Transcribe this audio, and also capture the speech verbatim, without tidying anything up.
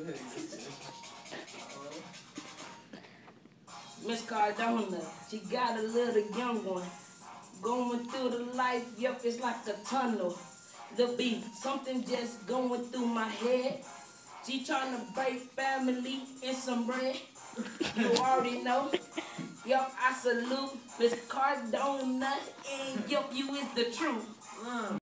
Miss Cardona, she got a little young one. Going through the life, yep, it's like a tunnel. The beat, something just going through my head. She trying to break family in some bread. You already know. Yup, I salute Miss Cardona, and yup, you is the truth.